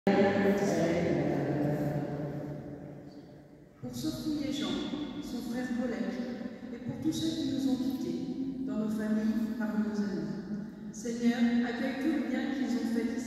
Pour Sophie et Jean, son frère Paulette, et pour tous ceux qui nous ont quittés, dans nos familles, parmi nos amis. Seigneur, accueille tout le bien qu'ils ont fait